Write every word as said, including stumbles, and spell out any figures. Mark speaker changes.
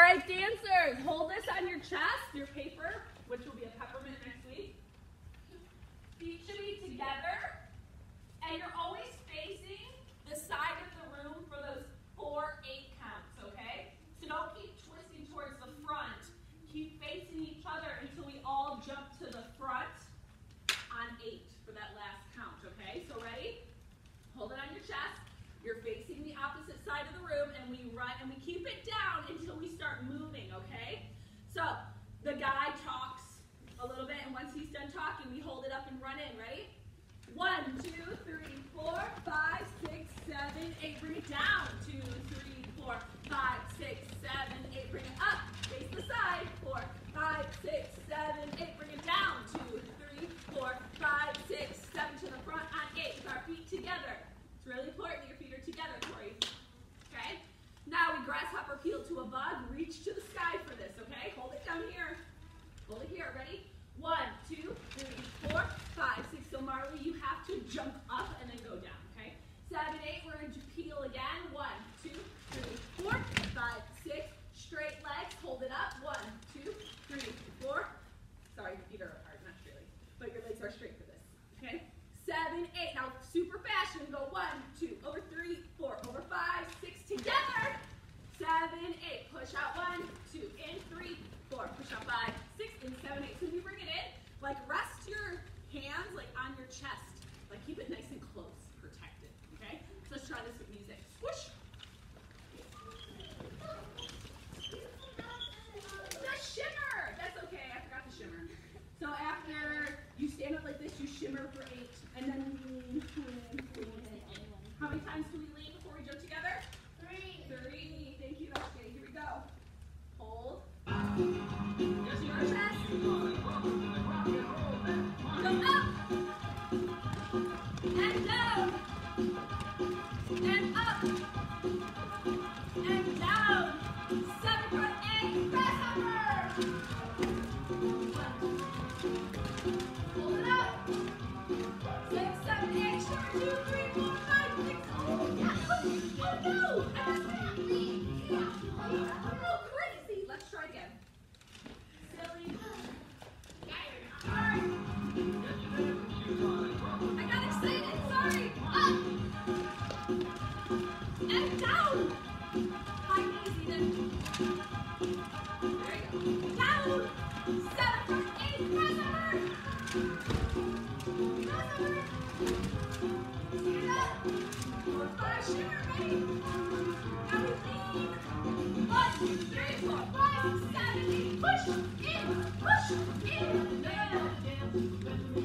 Speaker 1: right, dancers, hold this on your chest, your paper, which will be a peppermint next week. Feet should be together, and you're always facing the side of the room for those four, eight counts, okay? So don't keep twisting towards the front. Keep facing each other until we all jump to the front on eight for that last count, okay? So ready? Hold it on your chest. You're facing the opposite side of the room, and we run, and we keep it down until we start moving, okay? So the guy talks a little bit, and once he's done talking, we hold it up and run in. Ready? One, two, three, four, five, six, seven, eight. Bring it down. Two, three, four, five, six, seven, eight. Bring it up. Face the side. Four, five, six, seven, eight. Bring it down. Two, three, four, five, six, seven. To the front on eight. With our feet together. It's really important that your feet are together, Corey. Okay? Now we grasshopper peel to a bug. Reach to the sky for this, okay? Hold it down here. Hold it here. Ready? One, two, three, four, five, six. So Marley, you have to jump up and then go down, okay? Seven, eight, we're going to peel again. One, two, three, four, five, six. Straight legs. Hold it up. One, two, three, four. Sorry, your feet are apart, not straight legs. But your legs are straight for this, okay? Seven, eight. Now super fast. You can go one, two, over three, four, over five, six. Together. Seven, eight. Push out one, two, in three, four. Push out five, six, and seven, eight. So when you bring it in, like rest your hands like on your chest. Like keep it nice and close, protected. Okay? So let's try this with music. Swoosh. The shimmer. That's okay. I forgot the shimmer. So after you stand up like this, you shimmer for eight, and then lean, lean, lean. How many times do we lean before we jump together? Three. Three. Thank you, Ashley. Here we go. Hold. There's your chest. Go up. And down. And up. And down. Seven front eight. Grasshopper. Hold it up. Six, seven, eight. Sure. Two, three, four, five, six. Oh, yeah. Oh, no. I messed it up. Oh, crazy. Let's try again. Silly. Sorry. I got excited. Sorry. Up. And down. High knees even. There you go. Down. Seven from eight. Grasshopper. Grasshopper. Stand up. Four, five. Shimmer. Ready? Now we lean. One, two, three, four, five, six, seven, eight. Push in. Push in. Down.